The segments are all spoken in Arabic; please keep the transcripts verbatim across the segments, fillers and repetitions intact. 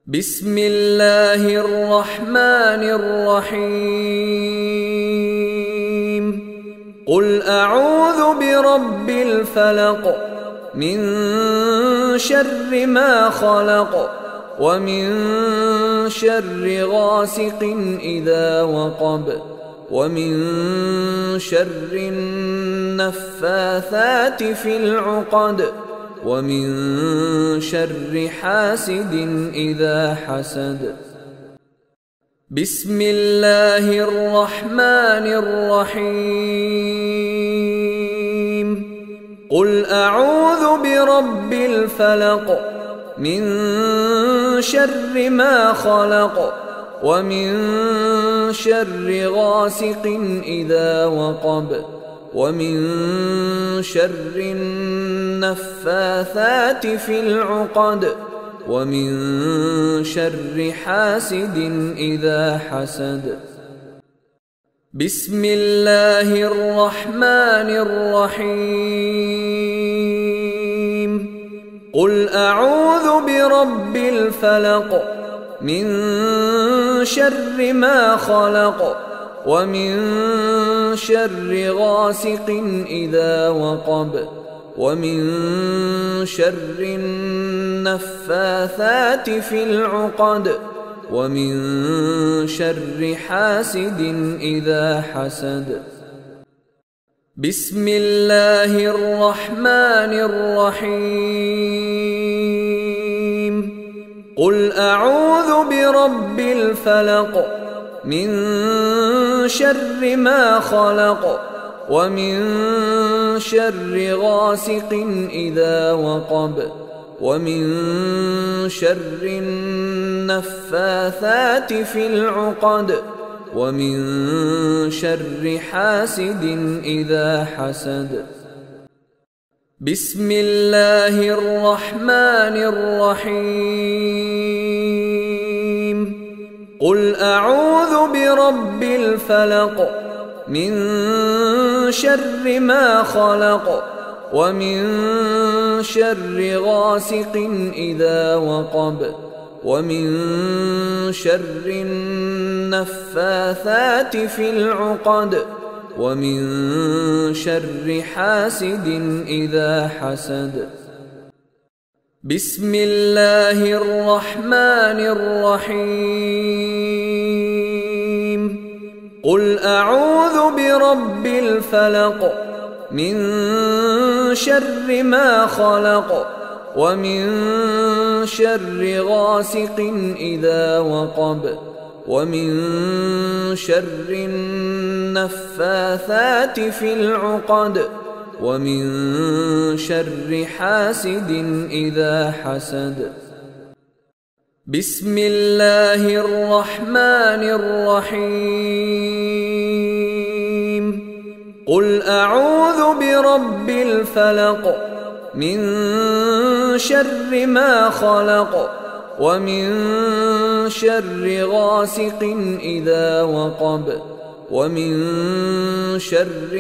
بسم الله الرحمن الرحيم قل أعوذ برب الفلق من شر ما خلق ومن شر غاسق إذا وقب ومن شر النفاثات في العقد ومن شر حاسد إذا حسد. بسم الله الرحمن الرحيم قل أعوذ برب الفلق من شر ما خلق ومن شر غاسق إذا وقب ومن شر النفاثات في العقد ومن شر حاسد إذا حسد. بسم الله الرحمن الرحيم قل أعوذ برب الفلق من شر ما خلق ومن شر غاسق إذا وقب ومن شر النفاثات في العقد ومن شر حاسد إذا حسد. بسم الله الرحمن الرحيم قل أعوذ برب الفلق من شر ما خلق ومن شر غاسق إذا وقب ومن شر النفاثات في العقد ومن شر حاسد إذا حسد. بسم الله الرحمن الرحيم قل أعوذ برب الفلق من شر ما خلق ومن شر غاسق إذا وقب ومن شر النفاثات في العقد ومن شر حاسد إذا حسد. بسم الله الرحمن الرحيم قل أعوذ برب الفلق من شر ما خلق ومن شر غاسق إذا وقب ومن شر النفاثات في العقد ومن شر حاسد إذا حسد. بسم الله الرحمن الرحيم قل أعوذ برب الفلق من شر ما خلق ومن شر غاسق إذا وقب ومن شر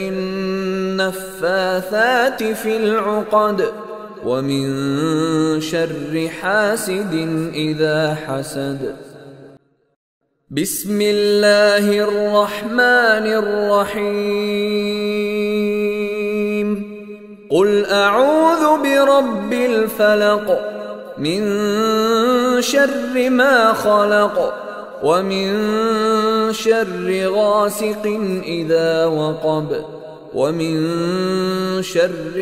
النفاثات في العقد ومن شر حاسد إذا حسد. بسم الله الرحمن الرحيم قل أعوذ برب الفلق من شر ما خلق ومن شر غاسق إذا وقب ومن شر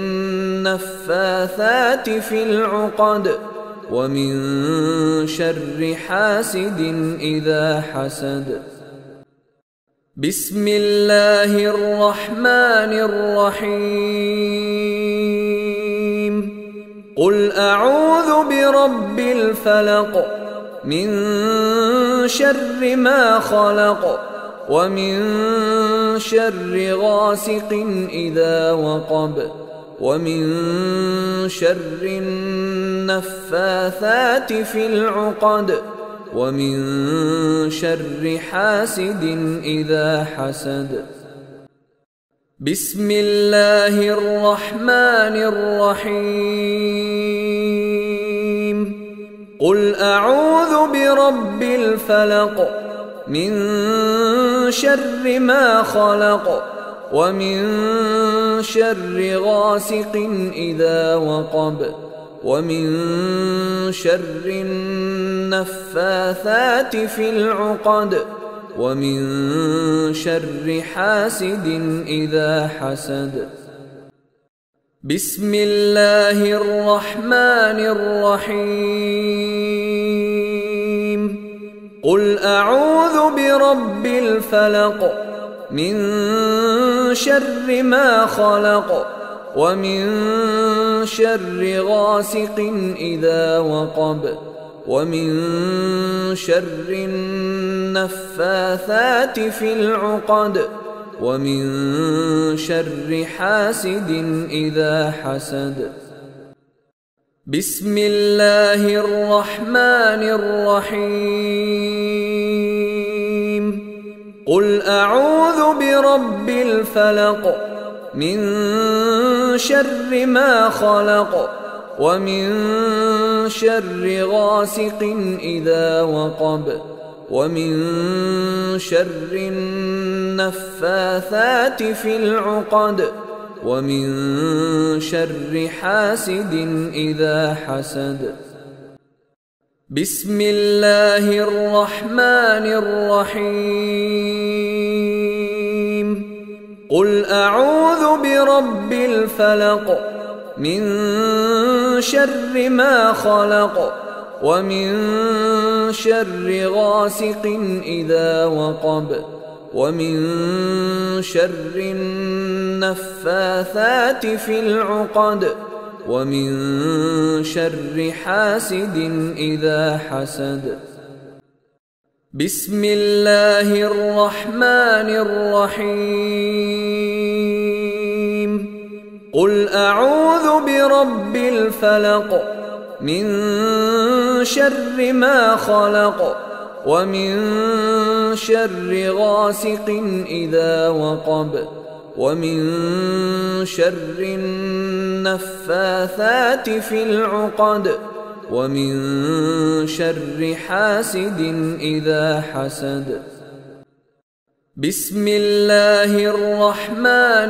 النفاثات في العقد ومن شر حاسد إذا حسد. بسم الله الرحمن الرحيم قل أعوذ برب الفلق من شر ما خلق ومن شر غاسق إذا وقب ومن شر النفاثات في العقد ومن شر حاسد إذا حسد. بسم الله الرحمن الرحيم قل أعوذ برب الفلق من شر ما خلق ومن شر غاسق إذا وقب ومن شر النفاثات في العقد ومن شر حاسد إذا حسد. بسم الله الرحمن الرحيم. قل أعوذ برب الفلق من شر ما خلق ومن شر غاسق إذا وقب ومن شر النفاثات في العقد ومن شر حاسد إذا حسد. بسم الله الرحمن الرحيم. قل أعوذ برب الفلق من شر ما خلق ومن شر غاسق إذا وقب ومن شر النفاثات في العقد ومن شر حاسد إذا حسد. بسم الله الرحمن الرحيم. قل أعوذ برب الفلق من شر ما خلق ومن شر غاسق إذا وقب ومن شر النفاثات في العقد ومن شر حاسد إذا حسد. بسم الله الرحمن الرحيم. قل أعوذ برب الفلق من شر ما خلق ومن شر غاسق إذا وقب ومن شر النفاثات في العقد ومن شر حاسد إذا حسد. بسم الله الرحمن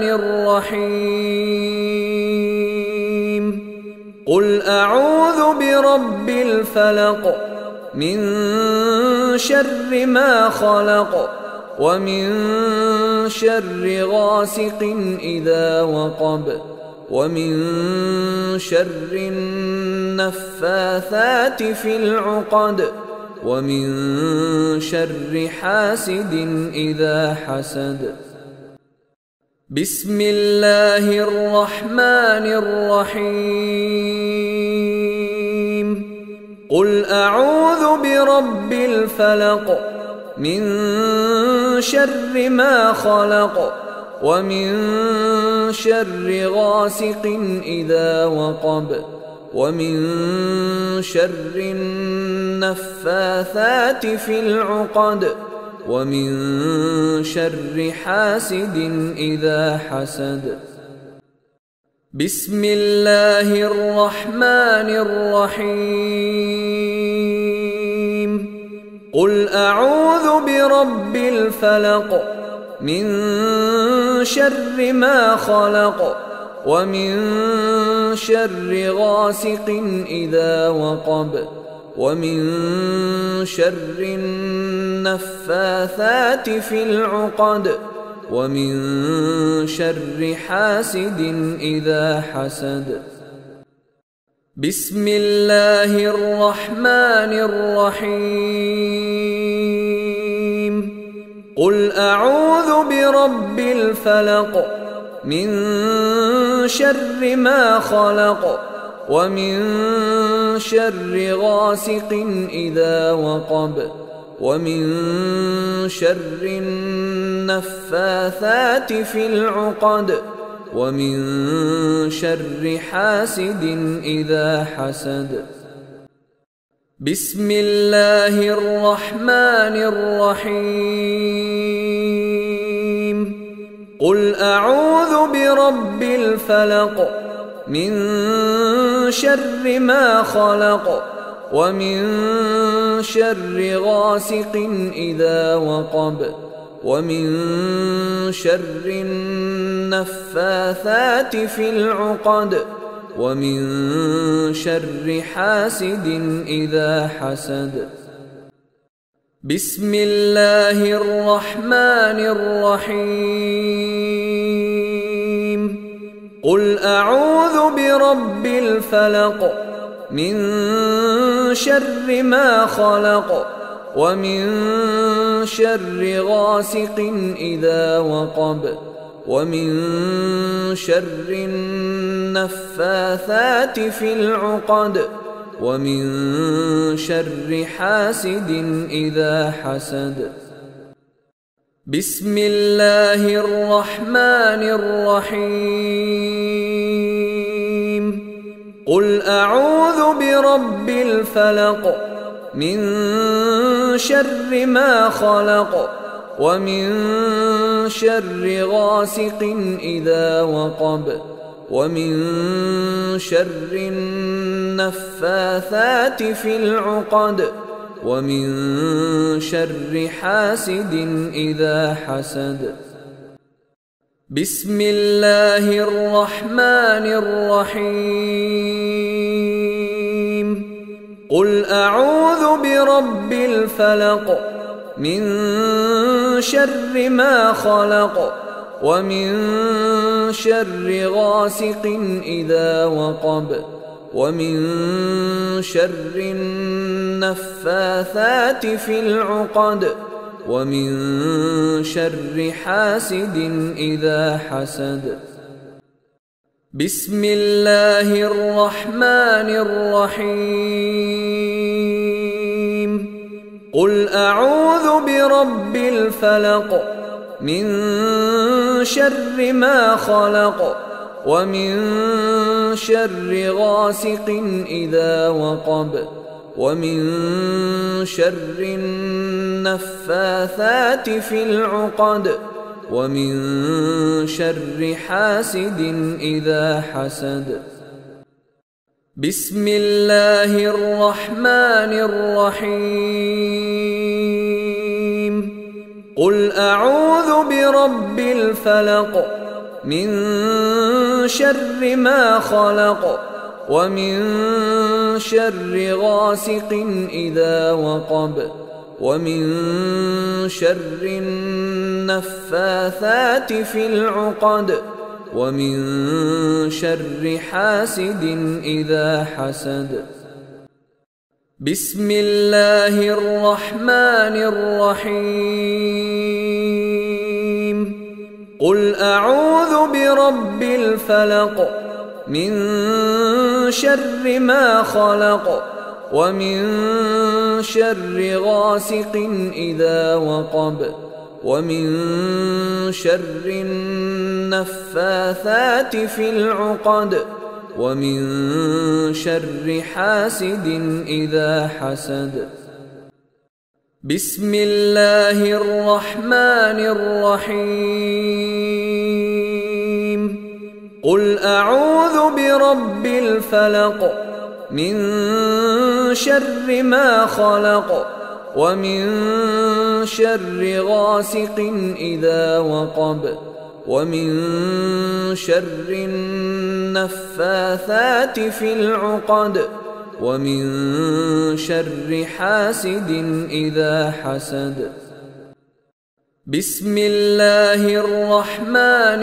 الرحيم. قل أعوذ برب الفلق من شر ما خلق ومن شر غاسق إذا وقب ومن شر النفاثات في العقد ومن شر حاسد إذا حسد. بسم الله الرحمن الرحيم. قل أعوذ برب الفلق من شر ما خلق ومن شر غاسق إذا وقب ومن شر النفاثات في العقد ومن شر حاسد إذا حسد. بسم الله الرحمن الرحيم. قل أعوذ برب الفلق من شر ما خلق ومن شر غاسق إذا وقب ومن شر النفاثات في العقد ومن شر حاسد إذا حسد. بسم الله الرحمن الرحيم. قل أعوذ برب الفلق من شر ما خلق ومن شر غاسق إذا وقب ومن شر النفاثات في العقد ومن شر حاسد إذا حسد. بسم الله الرحمن الرحيم. قل أعوذ برب الفلق من شر ما خلق ومن شر غاسق إذا وقب ومن شر النفاثات في العقد ومن شر حاسد إذا حسد. بسم الله الرحمن الرحيم. قل أعوذ برب الفلق من شر ما خلق ومن شر غاسق إذا وقب ومن شر النفاثات في العقد ومن شر حاسد إذا حسد. بسم الله الرحمن الرحيم. قل أعوذ برب الفلق من شر ما خلق ومن شر غاسق إذا وقب ومن شر النفاثات في العقد ومن شر حاسد إذا حسد. بسم الله الرحمن الرحيم. قل أعوذ برب الفلق من شر ما خلق ومن شر غاسق إذا وقب ومن شر النفاثات في العقد ومن شر حاسد إذا حسد. بسم الله الرحمن الرحيم. قل أعوذ برب الفلق من شر ما خلق ومن شر غاسق إذا وقب ومن شر النفاثات في العقد ومن شر حاسد إذا حسد. بسم الله الرحمن الرحيم. قل أعوذ برب الفلق من شر ما خلق ومن شر غاسق إذا وقب ومن شر النفاثات في العقد ومن شر حاسد إذا حسد. بسم الله الرحمن الرحيم. قل أعوذ برب الفلق من شر ما خلق ومن شر غاسق إذا وقب ومن شر النفاثات في العقد ومن شر حاسد إذا حسد. بسم الله الرحمن الرحيم. قل أعوذ برب الفلق من شر ما خلق ومن شر غاسق إذا وقب ومن شر النفاثات في العقد ومن شر حاسد إذا حسد. بسم الله الرحمن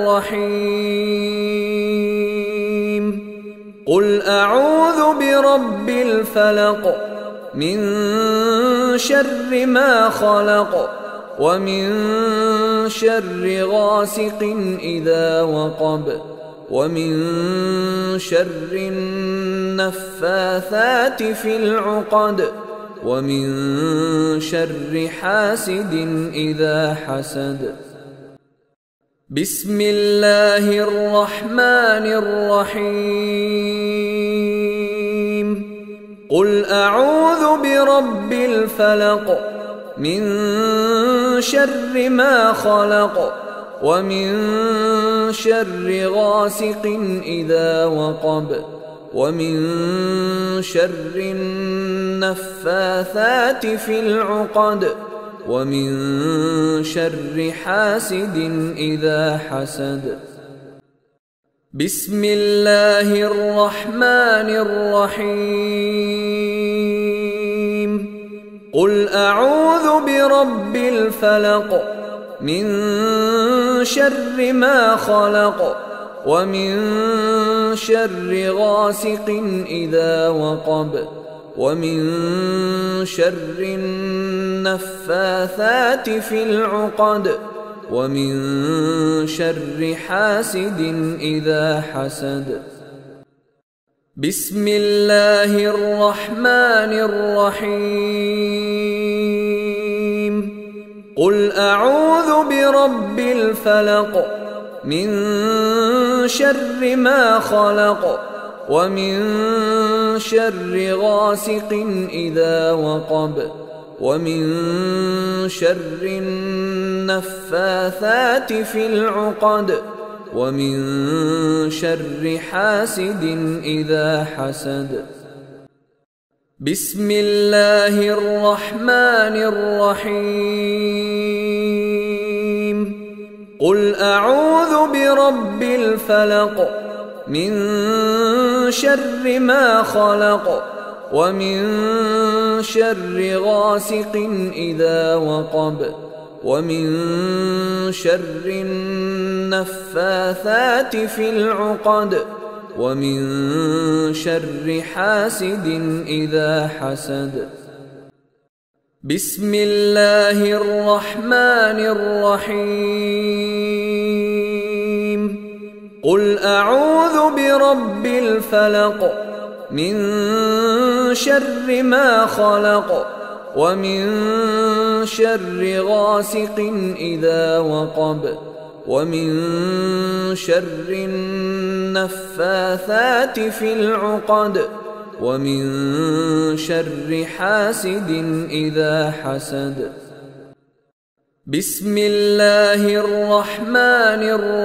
الرحيم. قل أعوذ برب الفلق من شر ما خلق ومن شر غاسق إذا وقب ومن شر النفاثات في العقد ومن شر حاسد إذا حسد. بسم الله الرحمن الرحيم. قل أعوذ برب الفلق من شر ما خلق ومن شر غاسق إذا وقب ومن شر النفاثات في العقد ومن شر حاسد إذا حسد. بسم الله الرحمن الرحيم. قل أعوذ برب الفلق من شر ما خلق ومن شر غاسق إذا وقب ومن شر النفاثات في العقد ومن شر حاسد إذا حسد. بسم الله الرحمن الرحيم. قل أعوذ برب الفلق من شر ما خلق ومن شر غاسق إذا وقب ومن شر النفاثات في العقد ومن شر حاسد إذا حسد. بسم الله الرحمن الرحيم. قل أعوذ برب الفلق من شر ما خلق ومن شر غاسق إذا وقب ومن شر النفاثات في العقد ومن شر حاسد إذا حسد. بسم الله الرحمن الرحيم. قل أعوذ برب الفلق من شر ما خلق ومن شر غاسق إذا وقب ومن شر النفاثات في العقد ومن شر حاسد إذا حسد. بسم الله الرحمن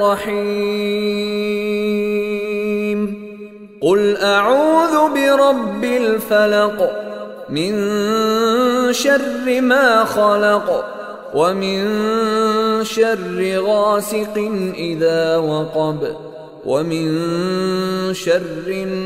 الرحيم. قل أعوذ برب الفلق من شر ما خلق ومن شر غاسق إذا وقب ومن شر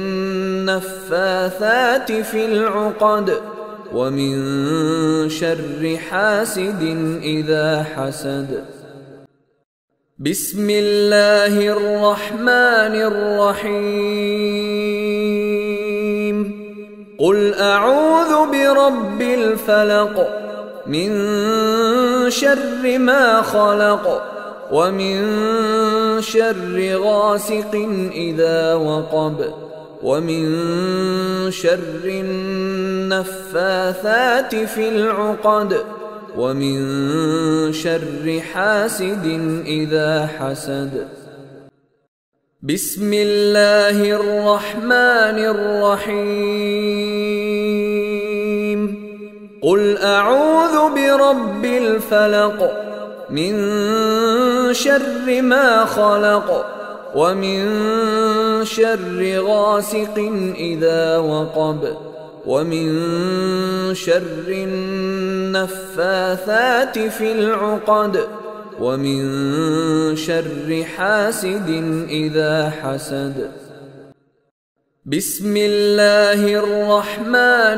النفاثات في العقد ومن شر حاسد إذا حسد. بسم الله الرحمن الرحيم. قل أعوذ برب الفلق من شر ما خلق ومن شر غاسق إذا وقب ومن شر النفاثات في العقد ومن شر حاسد إذا حسد. بسم الله الرحمن الرحيم. قل أعوذ برب الفلق من شر ما خلق ومن شر غاسق إذا وقب ومن شر النفاثات في العقد ومن شر حاسد إذا حسد. بسم الله الرحمن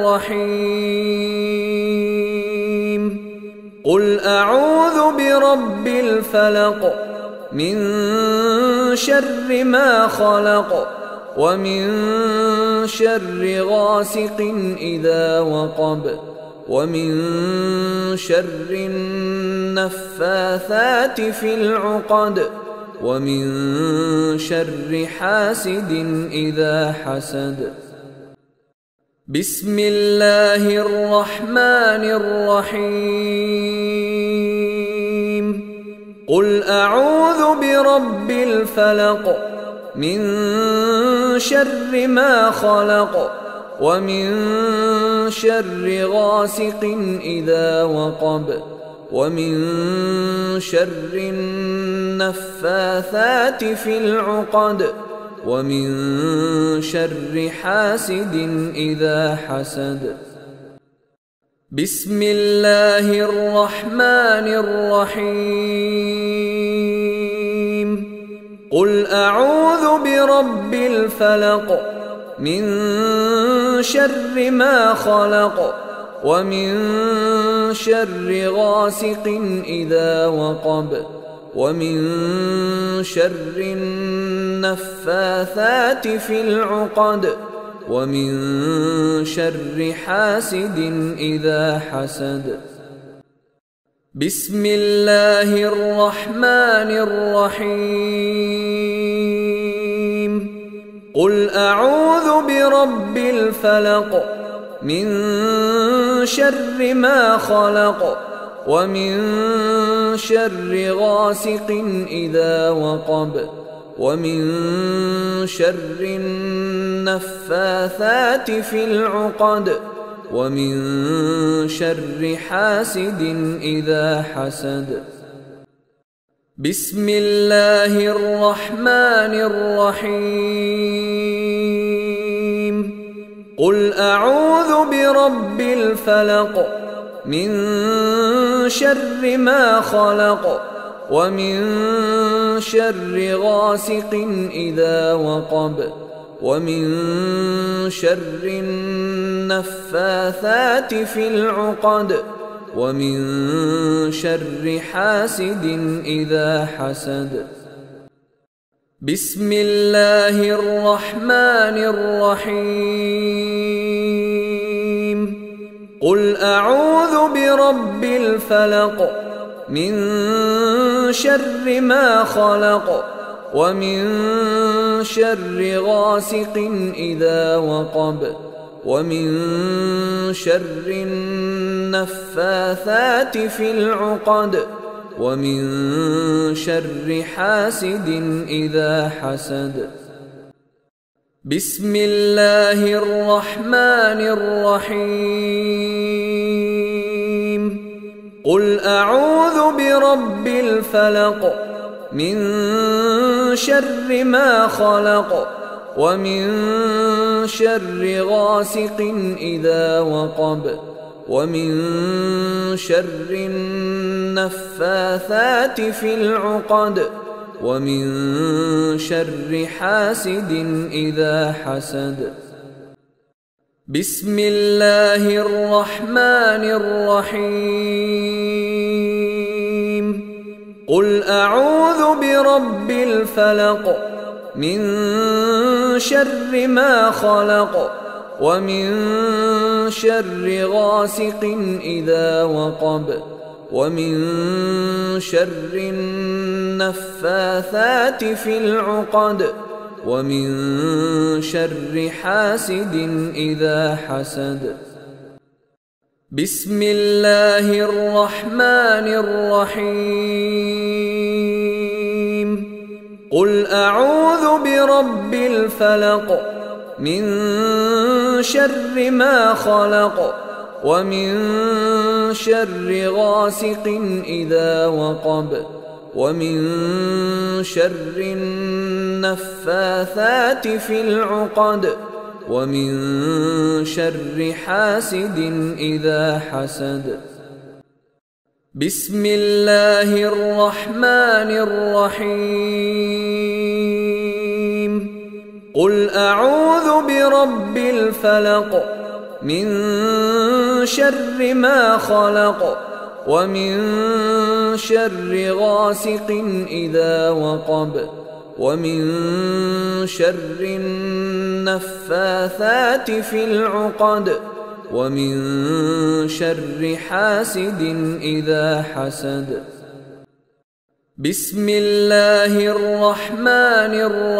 الرحيم. قل أعوذ برب الفلق من شر ما خلق ومن شر غاسق إذا وقب ومن شر النفاثات في العقد ومن شر حاسد إذا حسد. بسم الله الرحمن الرحيم. قل أعوذ برب الفلق من شر ما خلق ومن شر غاسق إذا وقب ومن شر النفاثات في العقد ومن شر حاسد إذا حسد. بسم الله الرحمن الرحيم. قل أعوذ برب الفلق من شر ما خلق ومن شر غاسق إذا وقب ومن شر النفاثات في العقد ومن شر حاسد إذا حسد. بسم الله الرحمن الرحيم. قل أعوذ برب الفلق من شر ما خلق ومن شر غاسق إذا وقب ومن شر النفاثات في العقد ومن شر حاسد إذا حسد. بسم الله الرحمن الرحيم. قل أعوذ برب الفلق من شر ما خلق ومن شر غاسق إذا وقب ومن شر النفاثات في العقد ومن شر حاسد إذا حسد. بسم الله الرحمن الرحيم. قل أعوذ برب الفلق من شر ما خلق ومن شر غاسق إذا وقب ومن شر النفاثات في العقد ومن شر حاسد إذا حسد. بسم الله الرحمن الرحيم. قل أعوذ برب الفلق من شر ما خلق ومن شر غاسق إذا وقب ومن شر النفاثات في العقد ومن شر حاسد إذا حسد. بسم الله الرحمن الرحيم. قل أعوذ برب الفلق من شر ما خلق ومن شر غاسق إذا وقب ومن شر النفاثات في العقد ومن شر حاسد إذا حسد. بسم الله الرحمن الرحيم. قل أعوذ برب الفلق من شر ما خلق ومن شر غاسق إذا وقب ومن شر النفاثات في العقد ومن شر حاسد إذا حسد. بسم الله الرحمن الرحيم. قل أعوذ برب الفلق من شر ما خلق ومن شر غاسق إذا وقب ومن شر النفاثات في العقد ومن شر حاسد إذا حسد. بسم الله الرحمن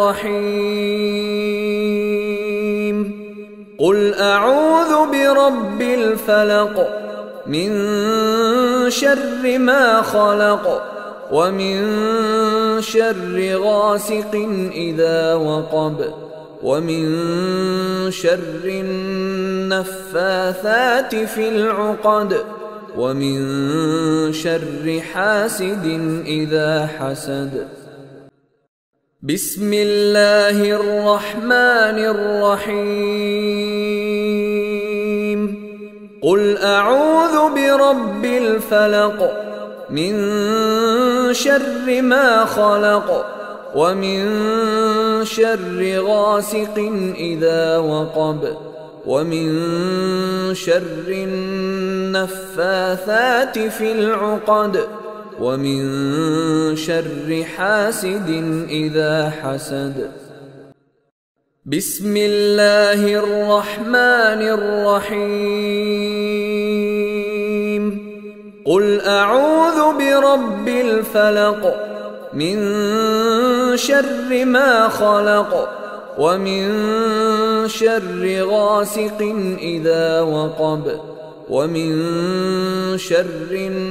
الرحيم. قل أعوذ برب الفلق من شر ما خلق ومن شر غاسق إذا وقب ومن شر النفاثات في العقد ومن شر حاسد إذا حسد. بسم الله الرحمن الرحيم قل أعوذ برب الفلق من شر ما خلق ومن شر غاسق إذا وقب ومن شر النفاثات في العقد ومن شر حاسد إذا حسد بسم الله الرحمن الرحيم قل أعوذ برب الفلق من شر ما خلق ومن شر غاسق إذا وقب ومن شر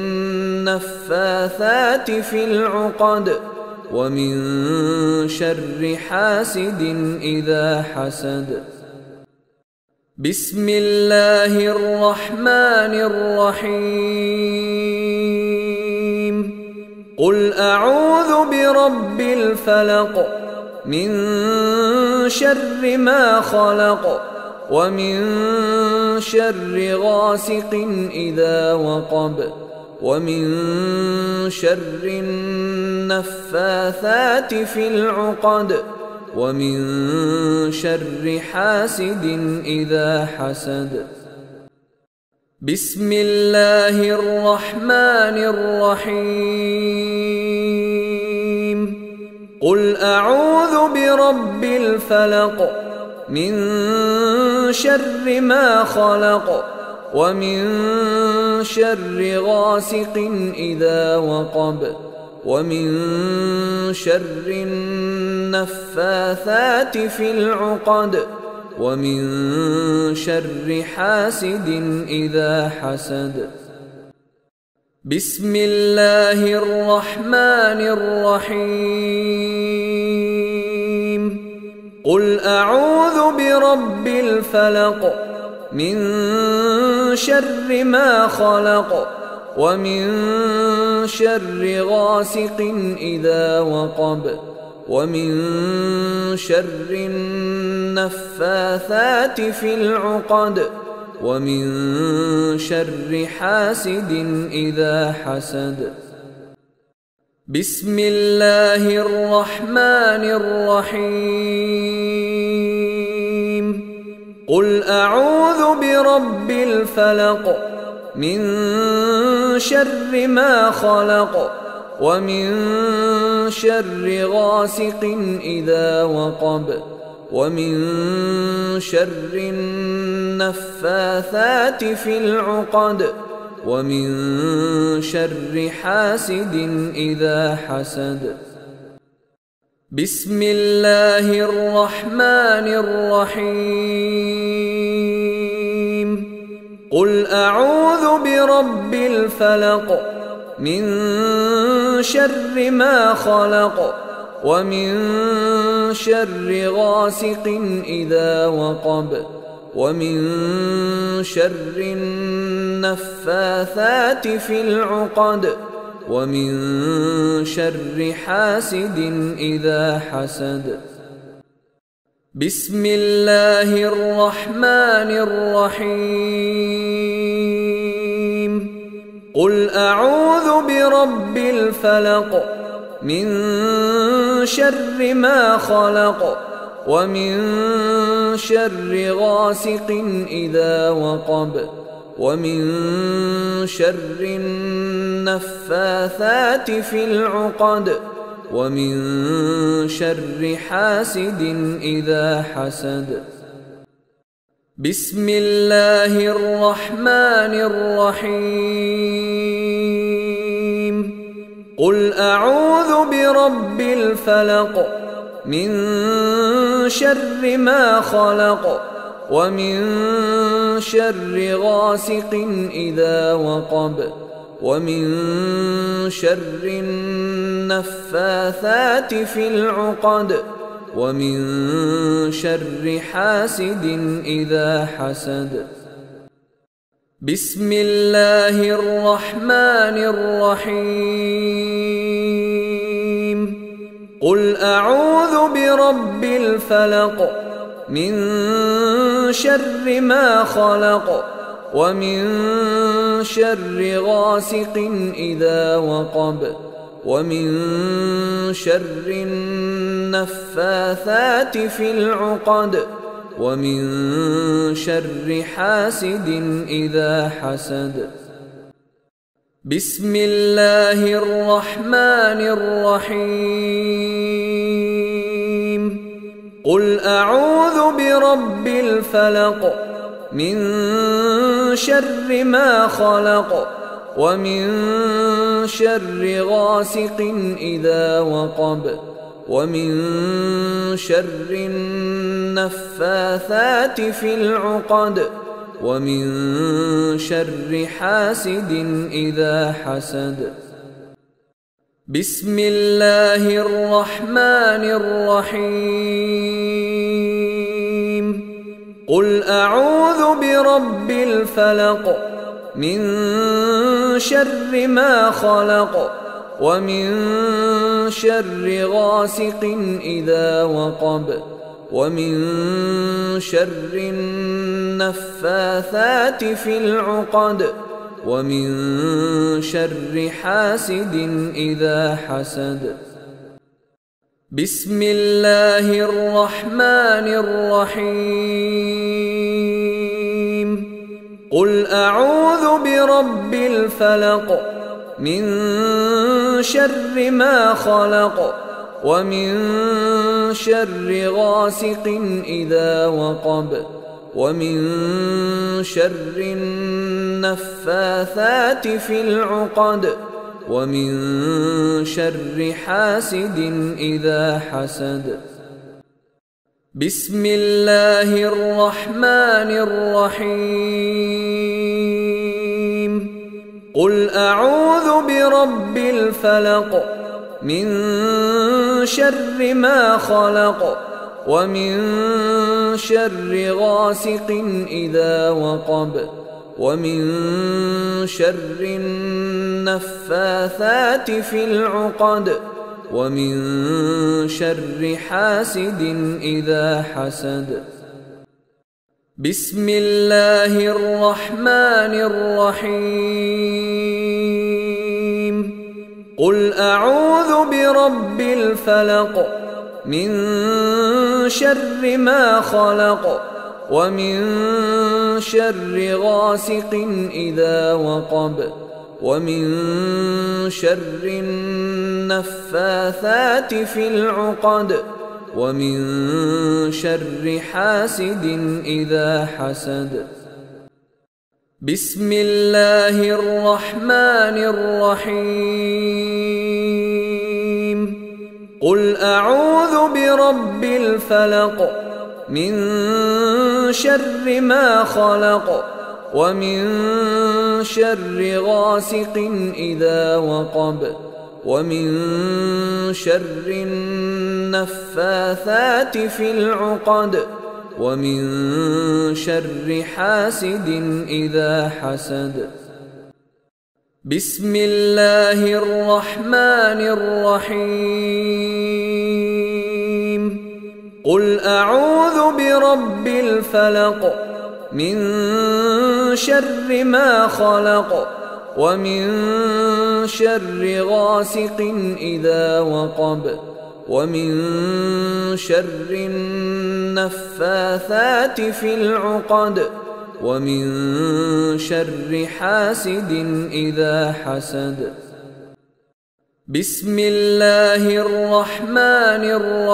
النفاثات في العقد ومن شر حاسد إذا حسد بسم الله الرحمن الرحيم قل أعوذ برب الفلق من شر ما خلق ومن شر غاسق إذا وقب ومن شر النفاثات في العقد ومن شر حاسد إذا حسد بسم الله الرحمن الرحيم قل أعوذ برب الفلق من شر ما خلق ومن شر غاسق إذا وقب ومن شر النفاثات في العقد ومن شر حاسد إذا حسد بسم الله الرحمن الرحيم قل أعوذ برب الفلق من شر ما خلق ومن شر غاسق إذا وقب ومن شر النفاثات في العقد ومن شر حاسد إذا حسد بسم الله الرحمن الرحيم قل أعوذ برب الفلق من شر ما خلق ومن شر غاسق إذا وقب ومن شر النفاثات في العقد ومن شر حاسد إذا حسد بسم الله الرحمن الرحيم قل أعوذ برب الفلق من شر ما خلق ومن شر غاسق إذا وقب ومن شر النفاثات في العقد ومن شر حاسد إذا حسد بسم الله الرحمن الرحيم قل أعوذ برب الفلق من شر ما خلق ومن شر غاسق إذا وقب ومن شر النفاثات في العقد ومن شر حاسد إذا حسد بسم الله الرحمن الرحيم قل أعوذ برب الفلق من شر ما خلق ومن شر غاسق إذا وقب ومن شر النفاثات في العقد ومن شر حاسد إذا حسد بسم الله الرحمن الرحيم قل أعوذ برب الفلق من شر ما خلق ومن شر غاسق إذا وقب ومن شر النفاثات في العقد ومن شر حاسد إذا حسد. بسم الله الرحمن الرحيم. قل أعوذ برب الفلق من شر ما خلق ومن شر غاسق إذا وقب ومن شر النفاثات في العقد ومن شر حاسد إذا حسد. بسم الله الرحمن الرحيم. قل أعوذ برب الفلق من شر ما خلق ومن شر غاسق إذا وقب ومن شر النفاثات في العقد ومن شر حاسد إذا حسد. بسم الله الرحمن الرحيم. قل أعوذ برب الفلق من شر ما خلق ومن شر غاسق إذا وقب ومن شر النفاثات في العقد ومن شر حاسد إذا حسد. بسم الله الرحمن الرحيم. قل أعوذ برب الفلق من شر ما خلق ومن شر غاسق إذا وقب ومن شر النفاثات في العقد ومن شر حاسد إذا حسد. بسم الله الرحمن الرحيم. قل أعوذ برب الفلق من شر ما خلق ومن شر غاسق إذا وقب ومن شر النفاثات في العقد ومن شر حاسد إذا حسد. بسم الله الرحمن الرحيم. قل أعوذ برب الفلق من شر ما خلق ومن شر غاسق إذا وقب ومن شر النفاثات في العقد ومن شر حاسد إذا حسد. بسم الله الرحمن الرحيم. قل أعوذ برب الفلق من شر ما خلق ومن شر غاسق إذا وقب ومن شر النفاثات في العقد ومن شر حاسد إذا حسد. بسم الله الرحمن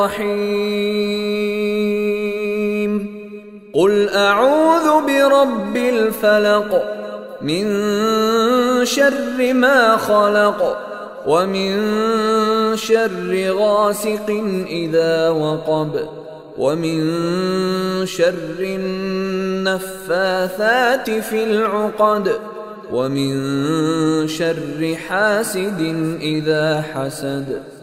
الرحيم. قل أعوذ برب الفلق من شر ما خلق ومن شر غاسق إذا وقب ومن شر النفاثات في العقد ومن شر حاسد إذا حسد.